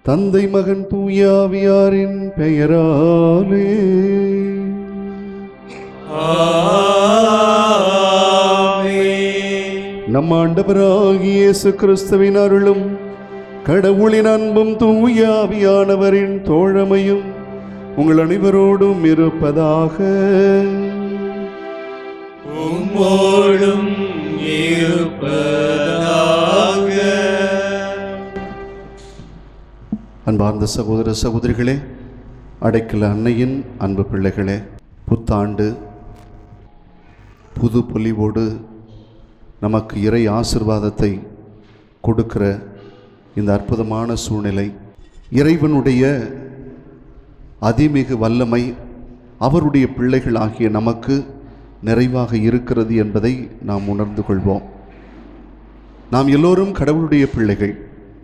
தந்தை மகன் தூயாவியாரின் பெயராலே நம் ஆண்டவராகிய இயேசு கிறிஸ்துவின் அருளும் கடவுளின் அன்பும் தூயாவியானவரின் தோழமையும் உங்கள் அனைவரோடும் இருப்பதாக. உம்மோடும் இருப்பதாக. அன்பார்ந்த சகோதர சகோதரிகளே, அடைக்கல அன்னையின் அன்பு பிள்ளைகளே, புத்தாண்டு புது பொலிவோடு நமக்கு இறை ஆசீர்வாதத்தை கொடுக்கிற இந்த அற்புதமான சூழ்நிலை, இறைவனுடைய அதிமிகு வல்லமை அவருடைய பிள்ளைகள் ஆகிய நமக்கு நிறைவாக இருக்கிறது என்பதை நாம் உணர்ந்து கொள்வோம். நாம் எல்லோரும் கடவுளுடைய பிள்ளைகள்.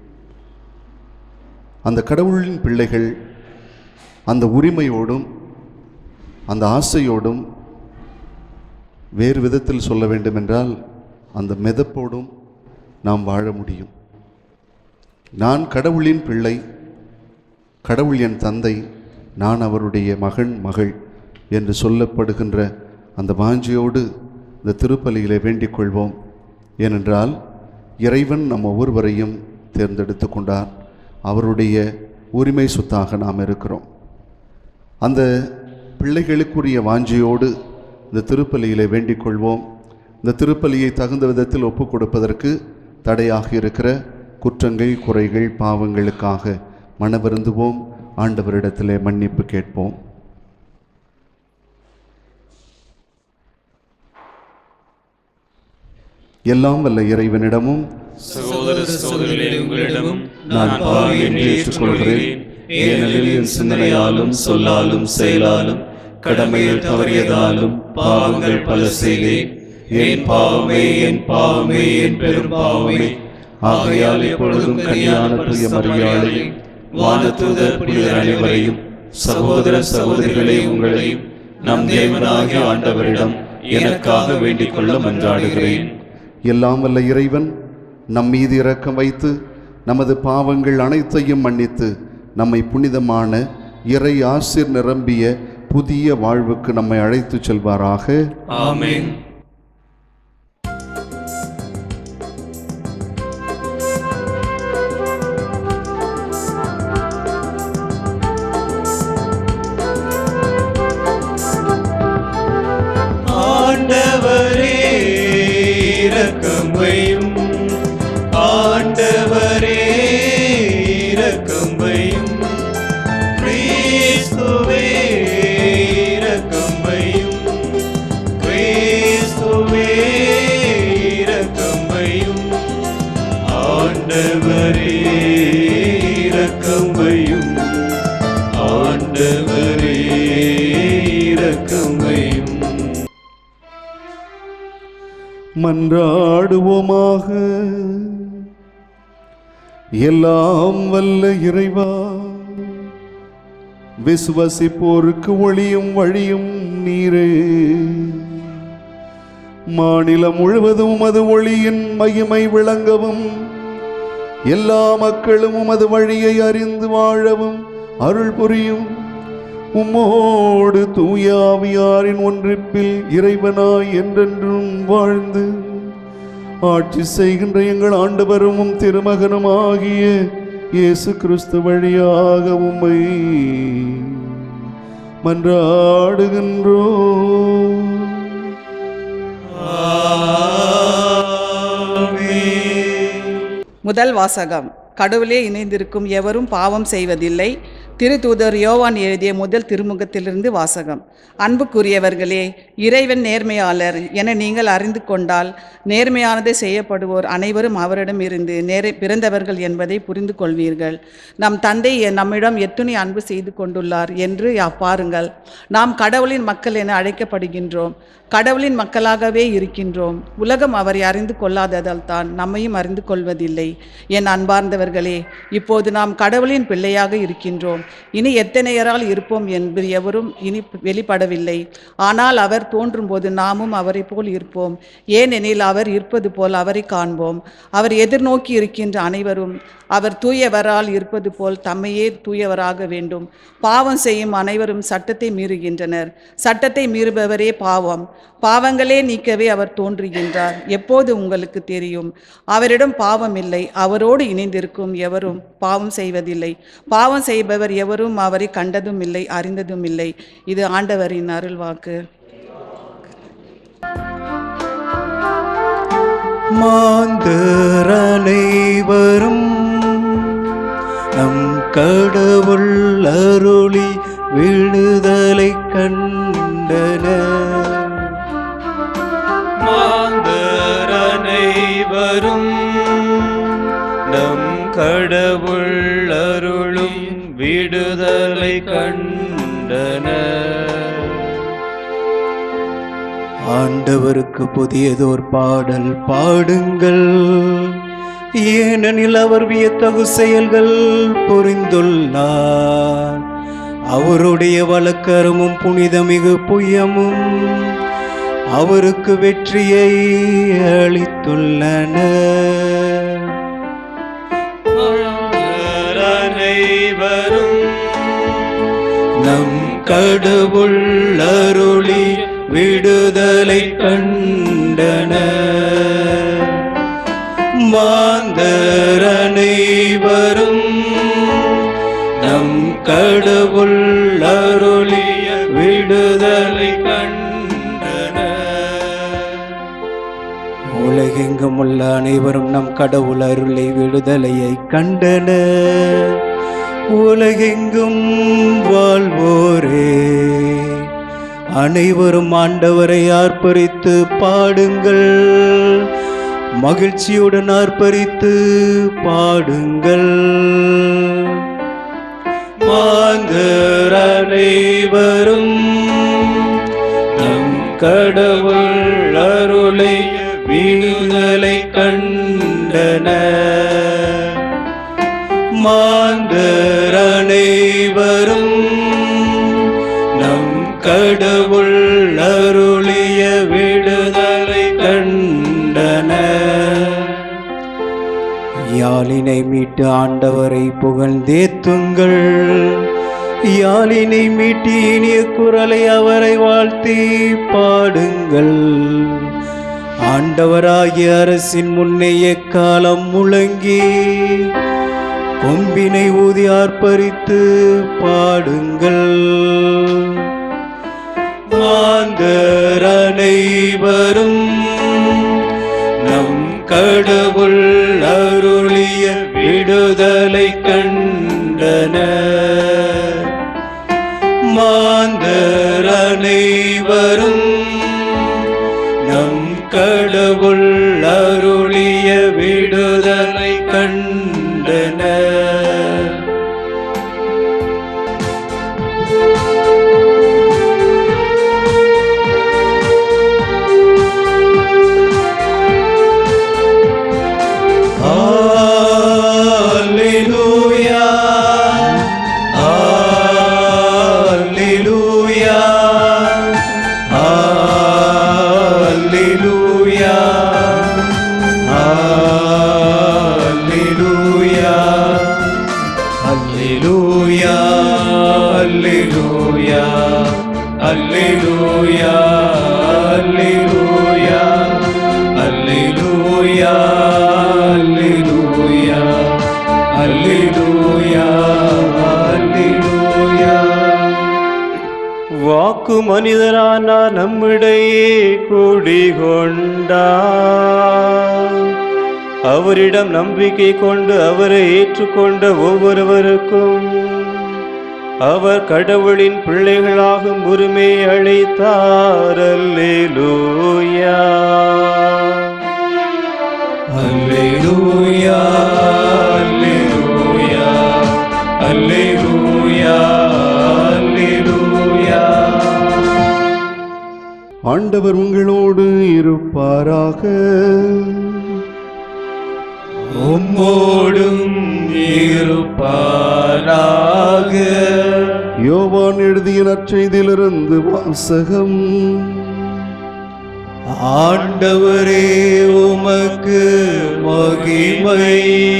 அந்த கடவுளின் பிள்ளைகள் அந்த உரிமையோடும் அந்த ஆசையோடும், வேறு விதத்தில் சொல்ல வேண்டுமென்றால் அந்த மிதப்போடும் நாம் வாழ முடியும். நான் கடவுளின் பிள்ளை, கடவுள் என் தந்தை, நான் அவருடைய மகன் மகள் என்று சொல்லப்படுகின்ற அந்த வாஞ்சையோடு இந்த திருப்பலியிலே வேண்டிக் கொள்வோம். ஏனென்றால் இறைவன் நம் ஒவ்வொருவரையும் தேர்ந்தெடுத்து கொண்டார். அவருடைய உரிமை சொத்தாக நாம் இருக்கிறோம். அந்த பிள்ளைகளுக்குரிய வாஞ்சையோடு இந்த திருப்பலியிலே வேண்டிக் கொள்வோம். இந்த திருப்பலியை தகுந்த விதத்தில் ஒப்புக் கொடுப்பதற்கு தடையாக இருக்கிற குற்றங்கள், குறைகள், பாவங்களுக்காக மனவருந்துவோம். ஆண்டவரிடத்திலே மன்னிப்பு கேட்போம். எல்லாம் வல்ல இறைவனிடமும் சகோதர சகோதரிகளே, உங்களிடமும் நான் பாவி என்று ஏற்றுக்கொள்கிறேன். ஏனெனில் என் சிந்தனையாலும் சொல்லாலும் செயலாலும் கடமையில் தவறியதாலும் பாவங்கள் பல செய்தேன். என் பாவமே, என் பாவமே, என் பெரும் பாவமே. ஆகையால் எப்பொழுதும் கன்னியான தூய மரியாதையும் வானதூதர் புனிதர் அனைவரையும், சகோதர சகோதரிகளே, உங்களையும் நம் தேவனாகிய ஆண்டவரிடம் எனக்காக வேண்டிக் கொள்ள மன்றாடுகிறேன். எல்லாம் வல்ல இறைவன் நம் மீது இரக்கம் வைத்து நமது பாவங்கள் அனைத்தையும் மன்னித்து நம்மை புனிதமான இறை ஆசீர் நிரம்பிய புதிய வாழ்வுக்கு நம்மை அழைத்து செல்வாராக. ஆமென். ஆண்டவரே இரக்கம் வையும், ஆண்டவரே இரக்கம் வையும். கிறிஸ்துவே இரக்கம் வையும், கிறிஸ்துவே இரக்கம் வையும். ஆண்டவரே இரக்கம் வையும், ஆண்டவரே இரக்கம் வையும். மன்றாடுவோமாக. எல்லாம் வல்ல இறைவா, விசுவசிப்போருக்கு ஒளியும் வழியும் நீரே. மாநிலம் முழுவதும் உமது ஒளியின் மகிமை விளங்கவும், எல்லா மக்களும் உமது வழியை அறிந்து வாழவும் அருள் புரியும். உம்மோடு தூயாவியாரின் ஒன்றிப்பில் இறைவனாய் என்றென்றும் வாழ்ந்து ஆட்சி செய்கின்ற எங்கள் ஆண்டவரும் திருமகனுமாகிய இயேசு கிறிஸ்து வழியாக உம்மை மன்றாடுகின்றோம். முதல் வாசகம். கடவுளே இணைந்திருக்கும் எவரும் பாவம் செய்வதில்லை. திருத்தூதர் யோவான் எழுதிய முதல் திருமுகத்திலிருந்து வாசகம். அன்புக்குரியவர்களே, இறைவன் நேர்மையாளர் என நீங்கள் அறிந்து கொண்டால் நேர்மையானதை செய்யப்படுவோர் அனைவரும் அவரிடம் இருந்து பிறந்தவர்கள் என்பதை புரிந்து கொள்வீர்கள். நம் தந்தை நம்மிடம் எத்துணை அன்பு செய்து கொண்டுள்ளார் என்று பாருங்கள். நாம் கடவுளின் மக்கள் என அழைக்கப்படுகின்றோம். கடவுளின் மக்களாகவே இருக்கின்றோம். உலகம் அவரை அறிந்து கொள்ளாததால் தான் நம்மையும் அறிந்து கொள்வதில்லை. என் அன்பார்ந்தவர்களே, இப்போது நாம் கடவுளின் பிள்ளையாக இருக்கின்றோம். இனி எத்தனையரால் இருப்போம் என்பது எவரும் இனி வெளிப்படவில்லை. ஆனால் அவர் தோன்றும்போது நாமும் அவரை போல் இருப்போம். ஏனெனில் அவர் இருப்பது போல் அவரை காண்போம். அவர் எதிர்நோக்கி இருக்கின்ற அனைவரும் அவர் தூயவரால் இருப்பது போல் தம்மையே தூயவராக வேண்டும். பாவம் செய்யும் அனைவரும் சட்டத்தை மீறுகின்றனர். சட்டத்தை மீறுபவரே பாவம். பாவங்களே நீக்கவே அவர் தோன்றுகின்றார். எப்போது உங்களுக்கு தெரியும்? அவரிடம் பாவம் இல்லை. அவரோடு இணைந்திருக்கும் எவரும் பாவம் செய்வதில்லை. பாவம் செய்பவர் எவரும் அவரை கண்டதும் இல்லை, அறிந்ததும் இல்லை. இது ஆண்டவரின் அருள்வாக்கு. மாந்தர் அனைவரும் நம் கடவுள் அருளி விடுதலை கண்டனர். மாந்தர் அனைவரும் நம் கடவுள் அருளும் விடுதலை கண்டனர். ஆண்டவருக்கு புதியதோர் பாடல் பாடுங்கள், ஏனெனில் அவர் வியத்தகு செயல்கள் புரிந்துள்ளார். அவருடைய வழக்கரமும் புனிதமிகு புயமும் அவருக்கு வெற்றியை அளித்துள்ளன. அனைவரும் நம் கடவுள் அருளி விடுதலை கண்டனர். மாந்தர் அனைவரும் நம் கடவுள் அருளிய விடுதலை கண்டனர். உலகெங்கும் உள்ள அனைவரும் நம் கடவுள் அருளை விடுதலையை கண்டனர். உலகெங்கும் வாழ்வோரே அனைவரும் ஆண்டவரை ஆர்ப்பரித்து பாடுங்கள். மகிழ்ச்சியுடன் ஆர்ப்பரித்து பாடுங்கள். மாந்தர் அனைவரும் நம் கடவுள் அருளை விடுதலை கண்டனர். மாந்தர் அனைவரும் நம் கடவுள் அருளிய விடுதலை கண்டனர். யாழினை மீட்டு ஆண்டவரை புகழ்ந்தேத்துங்கள். யாழினை மீட்டி இனிய குரலை அவரை வாழ்த்தி பாடுங்கள். ஆண்டவராகிய அரசின் முன்னே எக்காலம் முழங்கி கொம்பினை ஊதி ஆர்ப்பரித்து பாடுங்கள். மாந்தர் அனைவரும் நம் கடவுள் அருளிய விடுதலை கண்டனர். மாந்தர் அனைவரும் நம் கடவுள் அருளிய விடுதலை கண்டனர். வாக்கு மனிதரானார், நம்மிடையே குடிகொண்டார். அவரிடம் நம்பிக்கை கொண்டு அவரை ஏற்றுக்கொண்ட ஒவ்வொருவருக்கும் அவர் கடவுளின் பிள்ளைகளாகும் உரிமை அளித்தார். அல்லேலூயா, அல்லேலூயா, அல்லேலூயா, அல்லேலூயா, அல்லேலூயா. ஆண்டவர் உங்களோடு இருப்பாராக. உம்மோடும் இருப்பாராக. யோவான் எழுதிய நற்செய்தியிலிருந்து வாசகம். ஆண்டவரே உமக்கு மகிமை.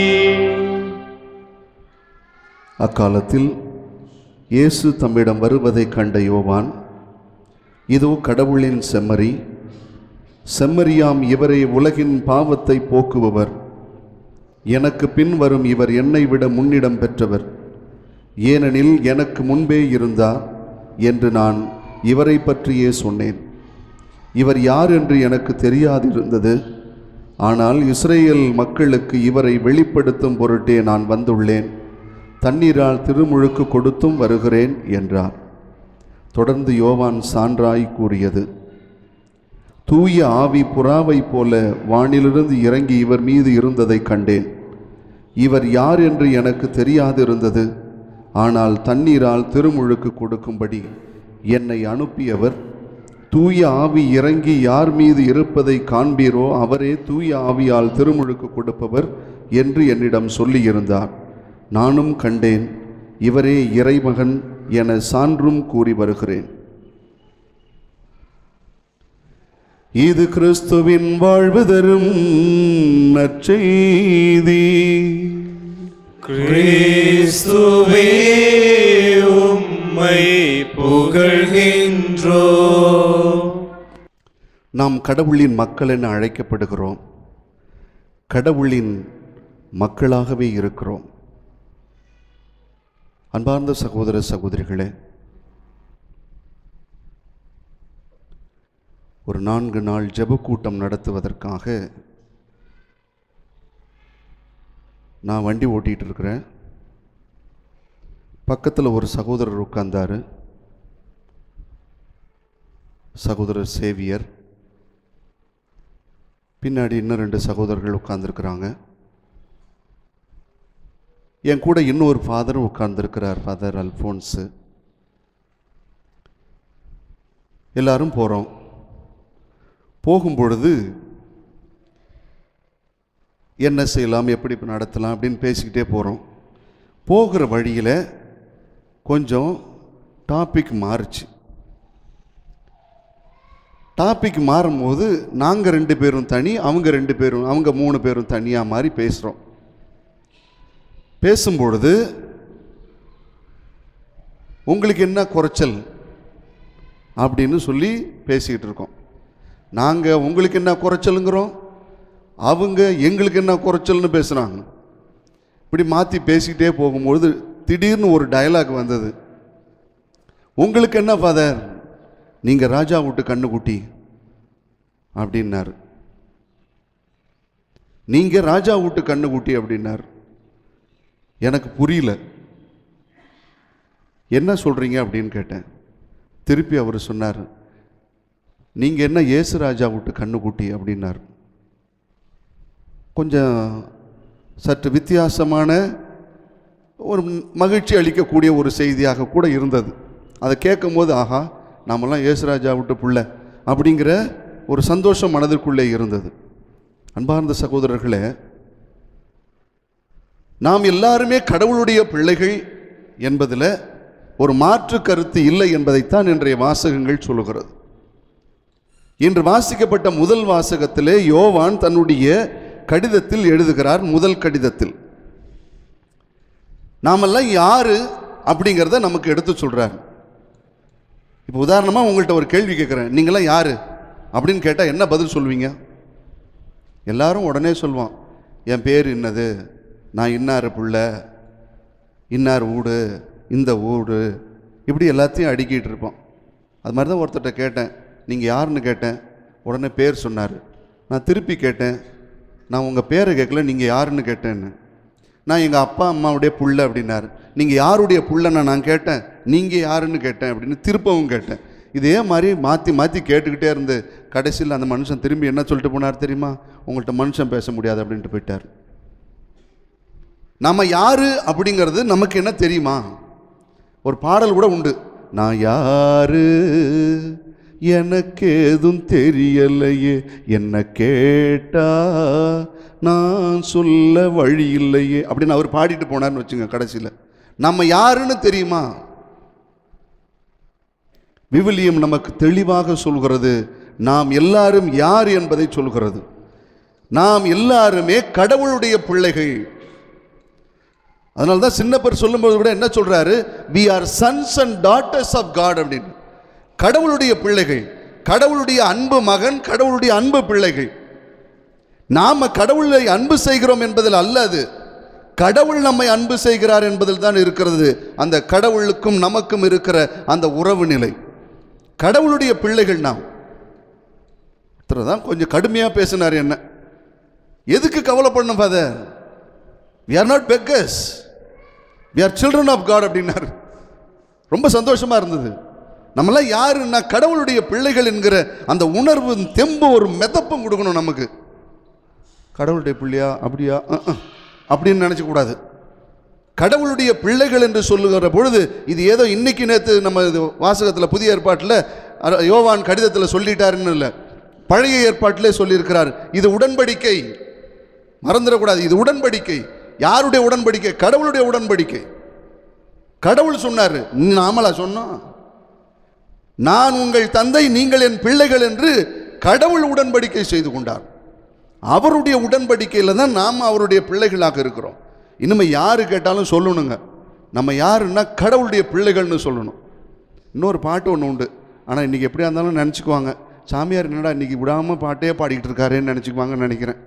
அக்காலத்தில் இயேசு தம்மிடம் வருவதைக் கண்ட யோவான், இதோ கடவுளின் செம்மறி, செம்மறியாம் இவரே உலகின் பாவத்தை போக்குபவர், எனக்கு பின் வரும் இவர் என்னை விட முன்னிடம் பெற்றவர், ஏனெனில் எனக்கு முன்பே இருந்தார் என்று நான் இவரை பற்றியே சொன்னேன். இவர் யார் என்று எனக்கு தெரியாதிருந்தது, ஆனால் இஸ்ரேல் மக்களுக்கு இவரை வெளிப்படுத்தும் பொருட்டே நான் வந்துள்ளேன். தண்ணீரால் திருமுழுக்கு கொடுத்தும் வருகிறேன் என்றார். தொடர்ந்து யோவான் சான்றாய் கூறியது, தூய ஆவி புறாவைப் போல வானிலிருந்து இறங்கி இவர் மீது இருந்ததை கண்டேன். இவர் யார் என்று எனக்கு தெரியாதிருந்தது, ஆனால் தண்ணீரால் திருமுழுக்கு கொடுக்கும்படி என்னை அனுப்பியவர், தூய ஆவி இறங்கி யார் மீது இருப்பதை காண்பீரோ அவரே தூய ஆவியால் திருமுழுக்கு கொடுப்பவர் என்று என்னிடம் சொல்லியிருந்தார். நானும் கண்டேன், இவரே இறைமகன் என சான்றும் கூறி வருகிறேன். இது கிறிஸ்துவின் வாழ்வு தரும் நற்செய்தி. கிறிஸ்துவே உம்மை புகழ்கின்றோம். நாம் கடவுளின் மக்கள் என அழைக்கப்படுகிறோம். கடவுளின் மக்களாகவே இருக்கிறோம். அன்பார்ந்த சகோதர சகோதரிகளே, ஒரு 4 நாள் ஜெபக்கூட்டம் நடத்துவதற்காக நான் வண்டி ஓட்டிகிட்டு இருக்கிறேன். பக்கத்தில் ஒரு சகோதரர் உட்கார்ந்தார். சகோதரர் சேவியர். பின்னாடி இன்னும் 2 சகோதரர்கள் உட்கார்ந்துருக்கிறாங்க. என் கூட இன்னொரு ஃபாதரும் உட்கார்ந்துருக்கிறார், ஃபாதர் அல்ஃபோன்ஸு. எல்லாரும் போகிறோம். போகும்பொழுது என்ன செய்யலாம், எப்படி நடத்தலாம் அப்படின்னு பேசிக்கிட்டே போகிறோம். போகிற வழியில் கொஞ்சம் டாபிக் மாறுச்சு. டாபிக் மாறும்போது நாங்கள் 2 பேரும் தனி, அவங்க 3 பேரும் தனியாக மாதிரி பேசுகிறோம். பேசும்பொழுது உங்களுக்கு என்ன குறைச்சல் அப்படின்னு சொல்லி பேசிக்கிட்டு இருக்கோம். நாங்கள் உங்களுக்கு என்ன குறைச்சலுங்கிறோம், அவங்க எங்களுக்கு என்ன குறைச்சல்னு பேசுகிறாங்க. இப்படி மாற்றி பேசிக்கிட்டே போகும்பொழுது திடீர்னு ஒரு டயலாக் வந்தது. உங்களுக்கு என்ன ஃபாதர், நீங்கள் ராஜா விட்டு கண்ணுக்குட்டி அப்படின்னாரு. நீங்கள் ராஜா விட்டு கண்ணுக்குட்டி அப்படின்னாரு. எனக்கு புரியல, என்ன சொல்கிறீங்க அப்படின்னு கேட்டேன். திருப்பி அவர் சொன்னார், நீங்கள் என்ன இயேசு ராஜா விட்டு கண்ணுக்குட்டி அப்படின்னார். கொஞ்சம் சற்று வித்தியாசமான ஒரு மகிழ்ச்சி அளிக்கக்கூடிய ஒரு செய்தியாக கூட இருந்தது. அதை கேட்கும் போது ஆஹா, நாமெல்லாம் இயேசுராஜா விட்டு புள்ள அப்படிங்கிற ஒரு சந்தோஷம் மனதிற்குள்ளே இருந்தது. அன்பார்ந்த சகோதரர்களே, நாம் எல்லாருமே கடவுளுடைய பிள்ளைகள் என்பதில் ஒரு மாற்று கருத்து இல்லை என்பதைத்தான் இன்றைய வாசகங்கள் சொல்லுகிறது. இன்று வாசிக்கப்பட்ட முதல் வாசகத்திலே யோவான் தன்னுடைய கடிதத்தில் எழுதுகிறார். முதல் கடிதத்தில் நாமெல்லாம் யாரு அப்படிங்கிறத நமக்கு எடுத்து சொல்றார். இப்போ உதாரணமாக உங்கள்கிட்ட ஒரு கேள்வி கேட்குறேன், நீங்களாம் யாரு அப்படின்னு கேட்டால் என்ன பதில் சொல்வீங்க? எல்லாரும் உடனே சொல்லுவான், என் பேர் என்னது, நான் இன்னார் பிள்ளை, இன்னார் வீடு, இந்த ஊடு, இப்படி எல்லாத்தையும் அடுக்கிட்டு இருப்போம். அது மாதிரி தான் ஒருத்தர்கிட்ட கேட்டேன், நீங்கள் யாருன்னு கேட்டேன், உடனே பேர் சொன்னார். நான் திருப்பி கேட்டேன், நான் உங்கள் பேரை கேட்கல, நீங்கள் யாருன்னு கேட்டேன்னு. நான் எங்கள் அப்பா அம்மாவுடைய புள்ள அப்படின்னாரு. நீங்கள் யாருடைய புள்ளன்னு நான் கேட்டேன், நீங்கள் யாருன்னு கேட்டேன் அப்படின்னு திருப்பவும் கேட்டேன். இதே மாதிரி மாற்றி மாற்றி கேட்டுக்கிட்டே இருந்து கடைசியில் அந்த மனுஷன் திரும்பி என்ன சொல்லிட்டு போனார் தெரியுமா? உங்கள்கிட்ட மனுஷன் பேச முடியாது அப்படின்ட்டு போயிட்டார். நம்ம யாரு அப்படிங்கிறது நமக்கு என்ன தெரியுமா? ஒரு பாடல் கூட உண்டு, நான் யாரு எனக்கு ஏதும் தெரியலையே, என்ன கேட்டா நான் சொல்ல வழி இல்லையே அப்படின்னு அவர் பாடிட்டு போனார்னு வச்சுங்க. கடைசியில் நம்ம யாருன்னு தெரியுமா? விவிலியம் நமக்கு தெளிவாக சொல்கிறது, நாம் எல்லாரும் யார் என்பதை சொல்கிறது. நாம் எல்லாருமே கடவுளுடைய பிள்ளைகள். அதனால தான் சின்னப்பர் சொல்லும்போது கூட என்ன சொல்றாரு, we are sons and daughters of God அப்படின்னு. கடவுளுடைய பிள்ளைகள், கடவுளுடைய அன்பு மகன், கடவுளுடைய அன்பு பிள்ளைகள். நாம கடவுளை அன்பு செய்கிறோம் என்பதில் அல்ல, அது கடவுள் நம்மை அன்பு செய்கிறார் என்பதில் தான் இருக்கிறது அந்த கடவுளுக்கும் நமக்கும் இருக்கிற அந்த உறவு நிலை. கடவுளுடைய பிள்ளைகள் நாம். தான் கொஞ்சம் கடுமையாக பேசினார். என்ன எதுக்கு கவலைப்படணும் father? we are not beggars, we are children of God அப்படின்னார். ரொம்ப சந்தோஷமா இருந்தது. நம்மளாம் யாருன்னா கடவுளுடைய பிள்ளைகள் என்கிற அந்த உணர்வு, தெம்பு, ஒரு மெதப்பும் கொடுக்கணும் நமக்கு. கடவுளுடைய பிள்ளையா அப்படியா அப்படின்னு நினைச்சக்கூடாது. கடவுளுடைய பிள்ளைகள் என்று சொல்லுகிற பொழுது இது ஏதோ இன்னைக்கு நேற்று நம்ம வாசகத்தில் புதிய ஏற்பாட்டில் யோவான் கடிதத்தில் சொல்லிட்டாருன்னு இல்லை, பழைய ஏற்பாட்டிலே சொல்லியிருக்கிறார். இது உடன்படிக்கை, மறந்துடக்கூடாது. இது உடன்படிக்கை. யாருடைய உடன்படிக்கை? கடவுளுடைய உடன்படிக்கை. கடவுள் சொன்னார், நாமளா சொன்னோம்? நான் உங்கள் தந்தை, நீங்கள் என் பிள்ளைகள் என்று கடவுள் உடன்படிக்கை செய்து கொண்டார். அவருடைய உடன்படிக்கையில் தான் நாம் அவருடைய பிள்ளைகளாக இருக்கிறோம். இனிமே யாரு கேட்டாலும் சொல்லணுங்க, நம்ம யாருன்னா கடவுளுடைய பிள்ளைகள்னு சொல்லணும். இன்னொரு பாட்டு ஒன்று உண்டு, ஆனால் இன்றைக்கி எப்படியா இருந்தாலும் நினச்சிக்குவாங்க, சாமியார் என்னடா இன்றைக்கி விடாமல் பாட்டே பாடிக்கிட்டு இருக்காருன்னு நினச்சிக்குவாங்கன்னு நினைக்கிறேன்.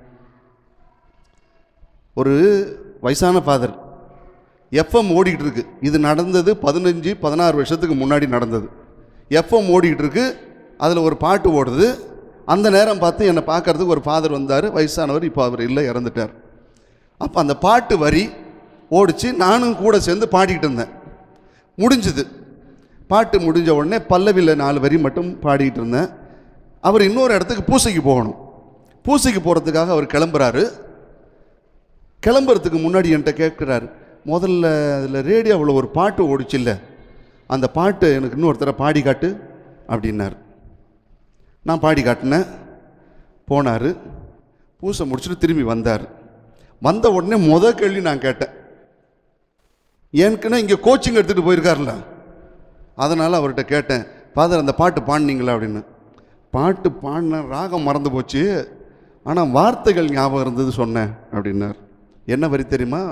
ஒரு வயசான ஃபாதர், எஃப்எம் ஓடிக்கிட்டு இருக்கு. இது நடந்தது 15-16 வருஷத்துக்கு முன்னாடி நடந்தது. எஃப்எம் ஓடிக்கிட்டு இருக்கு, அதில் ஒரு பாட்டு ஓடுது. அந்த நேரம் பார்த்து என்னை பார்க்கறதுக்கு ஒரு ஃபாதர் வந்தார், வயசானவர். இப்போ அவர் இல்லை, இறந்துட்டார். அப்போ அந்த பாட்டு வரி ஓடிச்சு, நானும் கூட சேர்ந்து பாடிக்கிட்டு இருந்தேன். முடிஞ்சுது. பாட்டு முடிஞ்ச உடனே பல்லவியில் 4 வரி மட்டும் பாடிக்கிட்டு இருந்தேன். அவர் இன்னொரு இடத்துக்கு பூசைக்கு போகணும். பூசைக்கு போகிறதுக்காக அவர் கிளம்புறாரு. கிளம்புறதுக்கு முன்னாடி என்கிட்ட கேட்குறாரு, முதல்ல அதில் ரேடியோவில் ஒரு பாட்டு ஓடிச்சு இல்லை, அந்த பாட்டு எனக்கு இன்னொருத்தரை பாடி காட்டு அப்படின்னார். நான் பாடி காட்டினேன். போனார். பூசை முடிச்சுட்டு திரும்பி வந்தார். வந்த உடனே கேள்வி நான் கேட்டேன், எனக்குன்னா இங்கே கோச்சிங் எடுத்துகிட்டு போயிருக்காருல்ல, அதனால் அவர்கிட்ட கேட்டேன், ஃபாதர் அந்த பாட்டு பாடினீங்களா அப்படின்னு. பாட்டு பாடின ராகம் மறந்து போச்சு, ஆனால் வார்த்தைகள் ஞாபகம் இருந்தது சொன்னேன் அப்படின்னார். என்ன வரி தெரியுமா?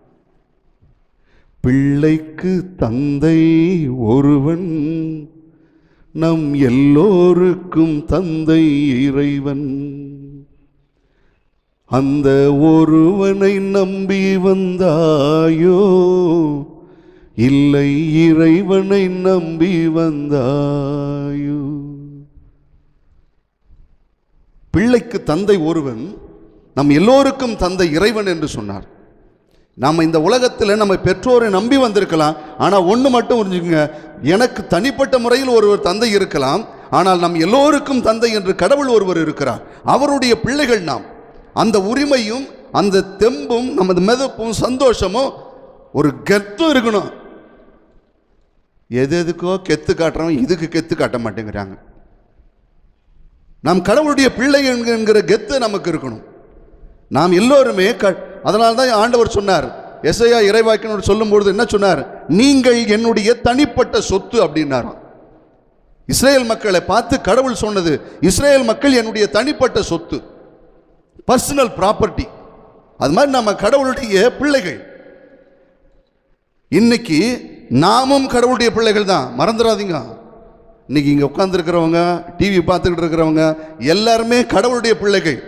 பிள்ளைக்கு தந்தை ஒருவன், நம் எல்லோருக்கும் தந்தை இறைவன். அந்த ஒருவனை நம்பி வந்தாயோ, இல்லை இறைவனை நம்பி வந்தாயோ. பிள்ளைக்கு தந்தை ஒருவன், நம் எல்லோருக்கும் தந்தை இறைவன் என்று சொன்னார். நாம் இந்த உலகத்தில் நம்ம பெற்றோரை நம்பி வந்திருக்கலாம், ஆனால் ஒன்று மட்டும் புரிஞ்சுக்கங்க, எனக்கு தனிப்பட்ட முறையில் ஒருவர் தந்தை இருக்கலாம், ஆனால் நம் எல்லோருக்கும் தந்தை என்று கடவுள் ஒருவர் இருக்கிறார். அவருடைய பிள்ளைகள் நாம். அந்த உரிமையும் அந்த தெம்பும் நமது மெதப்பும் சந்தோஷமும் ஒரு கெத்தும் இருக்கணும். எதுக்கோ கெத்து காட்டுறவங்க இதுக்கு கெத்து காட்ட மாட்டேங்கிறாங்க. நாம் கடவுளுடைய பிள்ளை என்கிற கெத்து நமக்கு இருக்கணும். நாம் எல்லோருமே அதனால தான் ஆண்டவர் சொன்னார், எசையா இறைவாக்கினர் சொல்லும்பொழுது என்ன சொன்னார்? நீங்கள் என்னுடைய தனிப்பட்ட சொத்து அப்படின்னார். இஸ்ரேல் மக்களை பார்த்து கடவுள் சொன்னது, இஸ்ரேல் மக்கள் என்னுடைய தனிப்பட்ட சொத்து, பர்சனல் ப்ராப்பர்ட்டி. அது மாதிரி நம்ம கடவுளுடைய பிள்ளைகள். இன்னைக்கு நாமும் கடவுளுடைய பிள்ளைகள் தான், மறந்துடாதீங்க. இன்னைக்கு இங்கே உட்கார்ந்துருக்கிறவங்க, டிவி பார்த்துக்கிட்டு இருக்கிறவங்க எல்லாருமே கடவுளுடைய பிள்ளைகள்.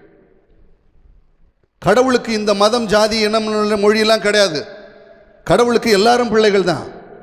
கடவுளுக்கு இந்த மதம், ஜாதி, இனம், மொழியெல்லாம் கிடையாது. கடவுளுக்கு எல்லாரும் பிள்ளைகள் தான்.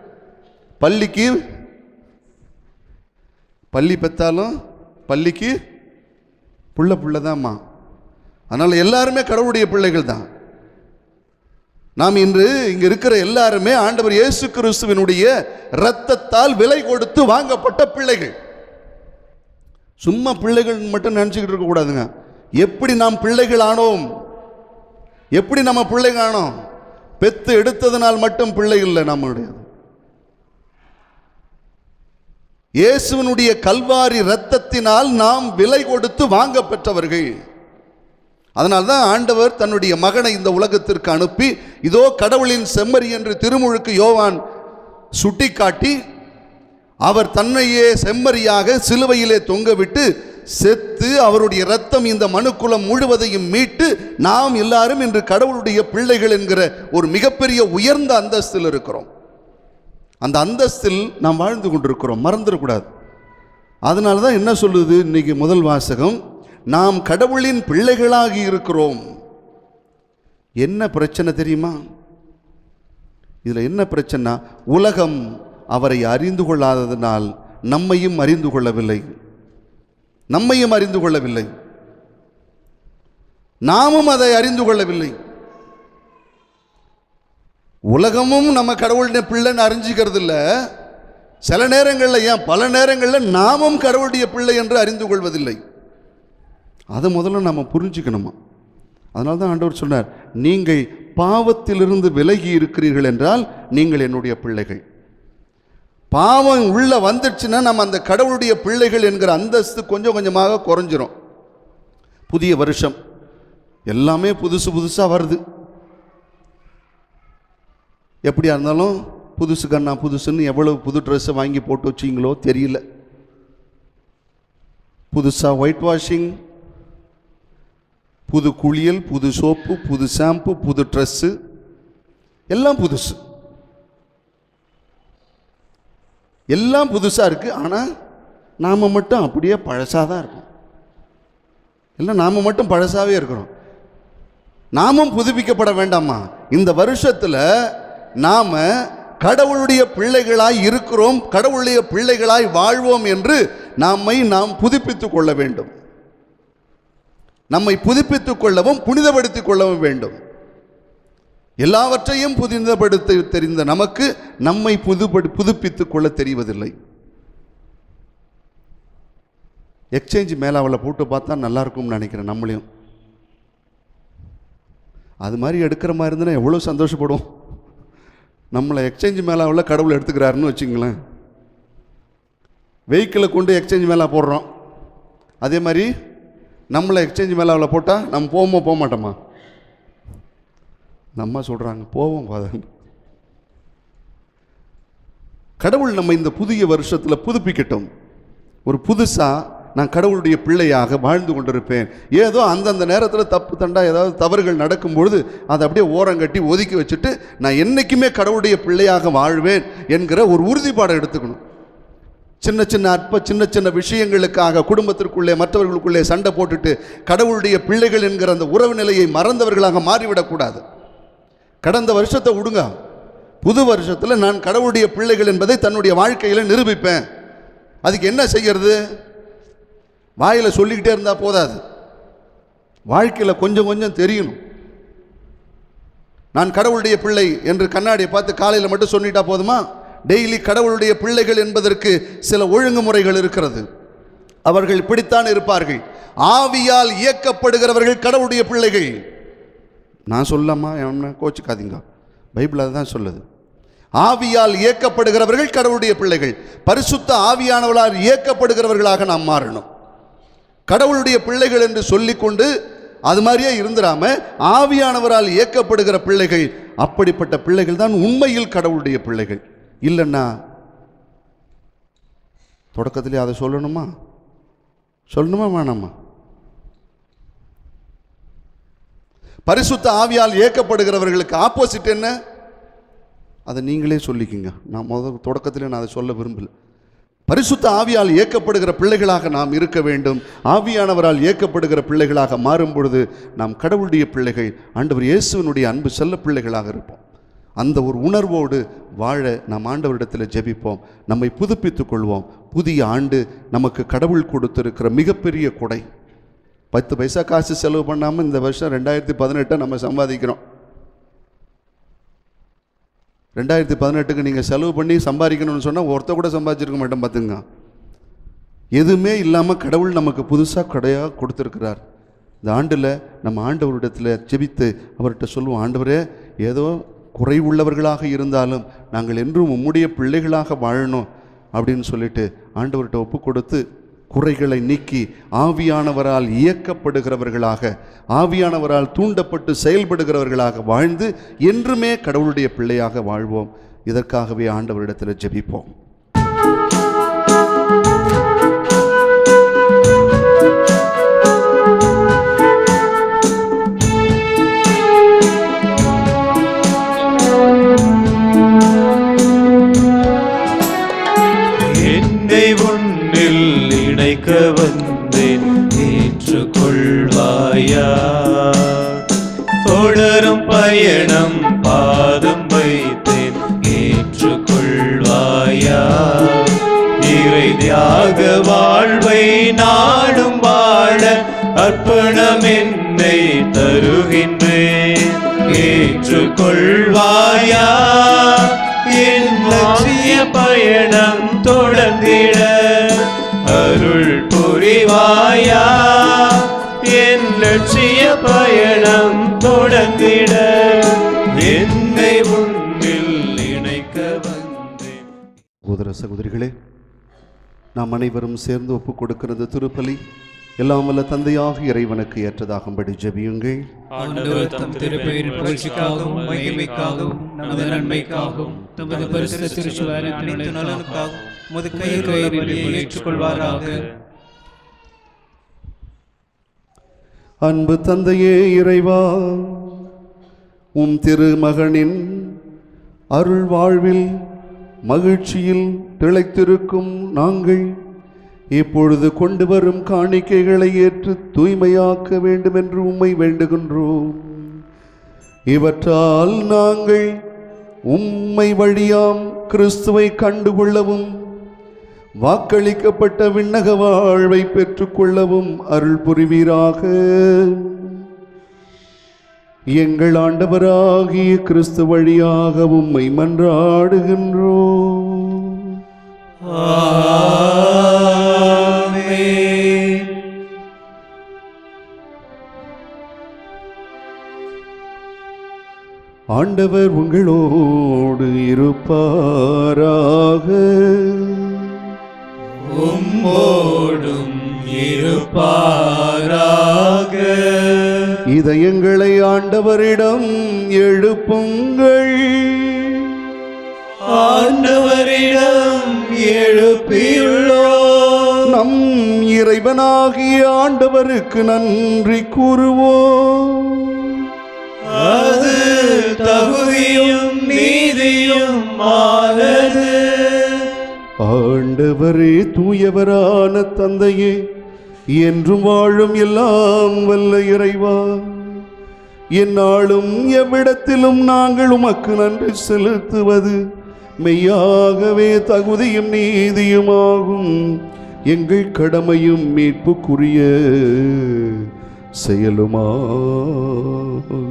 பள்ளி பெற்றாலும் பள்ளிக்கு புள்ள தான்மா. அதனால் எல்லாருமே கடவுளுடைய பிள்ளைகள் தான். நாம் இன்று இங்கே இருக்கிற எல்லாருமே ஆண்டவர் இயேசு கிறிஸ்துவினுடைய இரத்தத்தால் விலை கொடுத்து வாங்கப்பட்ட பிள்ளைகள். சும்மா பிள்ளைகள் மட்டும் நினச்சிக்கிட்டு இருக்கக்கூடாதுங்க. எப்படி நாம் பிள்ளைகள் ஆனோம், எப்படி நம்ம பிள்ளைங்க ஆனோம்? பெத்து எடுத்ததுனால் மட்டும் பிள்ளை இல்லை நம்மளுடைய. இயேசுவினுடைய கல்வாரி இரத்தத்தினால் நாம் விலை கொடுத்து வாங்க பெற்றவர்கள். அதனால்தான் ஆண்டவர் தன்னுடைய மகனை இந்த உலகத்திற்கு அனுப்பி, இதோ கடவுளின் செம்மறி என்று திருமுழுக்கு யோவான் சுட்டிக்காட்டி, அவர் தன்னையே செம்மறியாக சிலுவையிலே தொங்கவிட்டு செத்து அவருடைய இரத்தம் இந்த மனுக்குலம் முழுவதையும் மீட்டு நாம் எல்லாரும் இன்று கடவுளுடைய பிள்ளைகள் என்கிற ஒரு மிகப்பெரிய உயர்ந்த அந்தஸ்தில் இருக்கிறோம். அந்த அந்தஸ்தில் நாம் வாழ்ந்து கொண்டிருக்கிறோம், மறந்துடக்கூடாது. அதனால தான் என்ன சொல்லுது இன்னைக்கு முதல் வாசகம், நாம் கடவுளின் பிள்ளைகளாகி இருக்கிறோம். என்ன பிரச்சனை தெரியுமா? இதில் என்ன பிரச்சனை? உலகம் அவரை அறிந்து கொள்ளாததனால் நம்மையும் அறிந்து கொள்ளவில்லை, நாமும் அதை அறிந்து கொள்ளவில்லை. உலகமும் நம்ம கடவுளுடைய பிள்ளைன்னு அறிஞ்சிக்கிறது இல்லை. சில நேரங்களில், ஏன் பல நேரங்களில் நாமும் கடவுளுடைய பிள்ளை என்று அறிந்து கொள்வதில்லை. அதை முதல்ல நம்ம புரிஞ்சுக்கணுமா? அதனால தான் ஆண்டவர் சொன்னார், நீங்கள் பாவத்திலிருந்து விலகி இருக்கிறீர்கள் என்றால் நீங்கள் என்னுடைய பிள்ளைகள். பாவம் உள்ள வந்துடுச்சுன்னா நம்ம அந்த கடவுளுடைய பிள்ளைகள் என்கிற அந்தஸ்து கொஞ்சம் கொஞ்சமாக குறைஞ்சிரும். புதிய வருஷம் எல்லாமே புதுசு புதுசாக வருது. எப்படியா இருந்தாலும் புதுசு கண்ணா புதுசுன்னு எவ்வளவு புது ட்ரெஸ்ஸை வாங்கி போட்டு வச்சிங்களோ தெரியல. புதுசாக ஒயிட் வாஷிங், புது குளியல், புது சோப்பு, புது ஷாம்பு, புது ட்ரெஸ்ஸு, எல்லாம் புதுசு, எல்லாம் புதுசாக இருக்குது. ஆனால் நாம் மட்டும் அப்படியே பழசாக தான் இருக்கோம். இல்லை, நாம் மட்டும் பழசாகவே இருக்கிறோம். நாமும் புதுப்பிக்கப்பட வேண்டாமா? இந்த வருஷத்தில் நாம் கடவுளுடைய பிள்ளைகளாய் இருக்கிறோம், கடவுளுடைய பிள்ளைகளாய் வாழ்வோம் என்று நாம் புதுப்பித்துக் கொள்ள வேண்டும். நம்மை புதுப்பித்துக் கொள்ளவும் புனிதப்படுத்திக் கொள்ளவும் வேண்டும். எல்லாவற்றையும் புனிதப்படுத்த தெரிந்த நமக்கு நம்மை புதுப்பித்துக் கொள்ள தெரிவதில்லை. எக்ஸ்சேஞ்ச் மேலாவில் போட்டு பார்த்தா நல்லா இருக்கும்னு நினைக்கிறேன். நம்மளையும் அது மாதிரி எடுக்கிற மாதிரி இருந்ததுன்னா எவ்வளோ சந்தோஷப்படுவோம். நம்மளை எக்ஸ்சேஞ்ச் மேலாவில் கடவுள் எடுத்துக்கிறாருன்னு வச்சுங்களேன். வெஹிக்கிளை கொண்டு எக்ஸ்சேஞ்ச் மேலே போடுறோம், அதே மாதிரி நம்மளை எக்ஸ்சேஞ்ச் மேலாவில் போட்டால் நம்ம போக மாட்டோமா? நம்ம சொல்கிறாங்க போவோம். கடவுள் நம்ம இந்த புதிய வருஷத்தில் புதுப்பிக்கட்டும். ஒரு புதுசாக நான் கடவுளுடைய பிள்ளையாக வாழ்ந்து கொண்டிருப்பேன். ஏதோ அந்தந்த நேரத்தில் தப்பு தண்டா ஏதாவது தவறுகள் நடக்கும்பொழுது அதை அப்படியே ஓரங்கட்டி ஒதுக்கி வச்சுட்டு நான் என்றைக்குமே கடவுளுடைய பிள்ளையாக வாழ்வேன் என்கிற ஒரு உறுதிப்பாடை எடுத்துக்கணும். சின்ன சின்ன விஷயங்களுக்காக குடும்பத்திற்குள்ளே மற்றவர்களுக்குள்ளே சண்டை போட்டுட்டு கடவுளுடைய பிள்ளைகள் என்கிற அந்த உறவு நிலையை மறந்தவர்களாக மாறிவிடக்கூடாது. கடந்த வருஷத்தை விடுங்க, புது வருஷத்தில் நான் கடவுளுடைய பிள்ளைகள் என்பதை தன்னுடைய வாழ்க்கையில் நிரூபிப்பேன். அதுக்கு என்ன செய்யறது? வாயில் சொல்லிக்கிட்டே இருந்தால் போதாது, வாழ்க்கையில் கொஞ்சம் கொஞ்சம் தெரியணும். நான் கடவுளுடைய பிள்ளை என்று கண்ணாடியை பார்த்து காலையில் மட்டும் சொல்லிட்டா போதுமா? டெய்லி கடவுளுடைய பிள்ளைகள் என்பதற்கு சில ஒழுங்குமுறைகள் இருக்கிறது. அவர்கள் இப்படித்தான் இருப்பார்கள். ஆவியால் இயக்கப்படுகிறவர்கள் கடவுளுடைய பிள்ளைகள். நான் சொல்லாமா, என்ன கோச்சுக்காதீங்க, பைபிள் அதுதான் சொல்லுது. ஆவியால் இயக்கப்படுகிறவர்கள் கடவுளுடைய பிள்ளைகள். பரிசுத்த ஆவியானவரால் இயக்கப்படுகிறவர்களாக நாம் மாறணும். கடவுளுடைய பிள்ளைகள் என்று சொல்லிக்கொண்டு அது மாதிரியே இருந்துடாம ஆவியானவரால் இயக்கப்படுகிற பிள்ளைகள், அப்படிப்பட்ட பிள்ளைகள் தான் உண்மையில் கடவுளுடைய பிள்ளைகள். இல்லைன்னா தொடக்கத்திலே அதை சொல்லணுமா வேணாமா? பரிசுத்த ஆவியால் இயக்கப்படுகிறவர்களுக்கு ஆப்போசிட் என்ன? அதை நீங்களே சொல்லிக்கிங்க. நான் தொடக்கத்திலே நான் அதை சொல்ல விரும்பல. பரிசுத்த ஆவியால் இயக்கப்படுகிற பிள்ளைகளாக நாம் இருக்க வேண்டும். ஆவியானவரால் இயக்கப்படுகிற பிள்ளைகளாக மாறும் பொழுது நாம் கடவுளுடைய பிள்ளைகள், ஆண்டவர் இயேசுவினுடைய அன்பு செல்ல பிள்ளைகளாக இருப்போம். அந்த ஒரு உணர்வோடு வாழ நாம் ஆண்டவரிடத்தில் ஜெபிப்போம். நம்மை புதுப்பித்துக் கொள்வோம். புதிய ஆண்டு நமக்கு கடவுள் கொடுத்திருக்கிற மிகப்பெரிய கொடை. 10 பைசா காசு செலவு பண்ணாமல் இந்த வருஷம் 2018 நம்ம சம்பாதிக்கிறோம். 2018க்கு நீங்கள் செலவு பண்ணி சம்பாதிக்கணும்னு சொன்னால் ஒருத்தர் கூட சம்பாதிச்சிருக்க மாட்டோம். பார்த்துங்க, எதுவுமே இல்லாமல் கடவுள் நமக்கு புதுசாக கொடையாக கொடுத்துருக்கிறார். இந்த ஆண்டில் நம்ம ஆண்டவரிடத்தில் ஜெபித்து அவர்கிட்ட சொல்லுவோம், ஆண்டவரே, ஏதோ குறைவுள்ளவர்களாக இருந்தாலும் நாங்கள் என்றும் உம்முடைய பிள்ளைகளாக வாழணும். அப்படின்னு சொல்லிட்டு ஆண்டவர்கிட்ட ஒப்பு கொடுத்து குறைகளை நீக்கி ஆவியானவரால் இயக்கப்படுகிறவர்களாக, ஆவியானவரால் தூண்டப்பட்டு செயல்படுகிறவர்களாக வாழ்ந்து என்றுமே கடவுளுடைய பிள்ளையாக வாழ்வோம். இதற்காகவே ஆண்டவரிடத்தில் ஜெபிப்போம். இணைக்க வந்தேன், ஏற்றுக்கொள்வாயா? தொடரும் பயணம் பாதம் வைத்தேன், ஏற்றுக்கொள்வாயா? இறை தியாக வாழ்வை நாடும் வாழ அர்ப்பணம் என்னை தருகின்றேன், ஏற்றுக்கொள்வாயா? என் லட்சிய பயணம் தொடர்ந்திட அருள் புரிவாயா? என் லட்சிய பயணம் தொடர்ந்திட என்னை உன்னில் இணைக்க வந்தேன். சகோதர சகோதரிகளே, நாம் அனைவரும் சேர்ந்து ஒப்புக் கொடுக்கிறது திருப்பலி எல்லாம் வல்ல தந்தையாக இறைவனுக்கு ஏற்றதாகும்படி ஜெபியுங்கள். ஆண்டவர் தம் திருப்பெயரின் புகழ்ச்சிக்காகவும் மகிமைக்காகவும் நமது நன்மைக்காகவும் தமது பரிசுத்த திருச்சுவரின் அனைத்து நலனுக்காகவும் உமது கையில் ஏற்றுக்கொள்வாராக. அன்பு தந்தையே இறைவா, உம் திருமகனின் அருள் வாழ்வில் மகிழ்ச்சியில் திளைத்திருக்கும் நாங்கள் இப்பொழுது கொண்டு வரும் காணிக்கைகளை ஏற்று தூய்மையாக்க வேண்டும் என்று உம்மை வேண்டுகின்றோம். இவற்றால் நாங்கள் உம்மை வழியாம் கிறிஸ்துவை கண்டுகொள்ளவும் வாக்களிக்கப்பட்ட விண்ணக வாழ்வை பெற்றுக்கொள்ளவும் அருள் புரிவீராக. எங்கள் ஆண்டவராகிய கிறிஸ்து வழியாக உம்மை மன்றாடுகின்றோம். ஆண்டவர் உங்களோடு இருப்பாராக. உம்மோடும் இருப்பாராக. இதயங்களை ஆண்டவரிடம் எழுப்புங்கள். ஆண்டவரிடம் எழுப்பியுள்ளோம். நம் இறைவனாகிய ஆண்டவருக்கு நன்றி கூறுவோம். அது தகுதியும் நீதியும் ஆனது. ஆண்டவரே, தூயவரான தந்தையே, என்றும் வாழும் எல்லாம் வல்ல இறைவா, எந்நாளும் எவ்விடத்திலும் நாங்கள் உமக்கு நன்றி செலுத்துவது மெய்யாகவே தகுதியும் நீதியுமாகும். எங்கள் கடமையும் மீட்புக்குரிய செயலுமாகும்.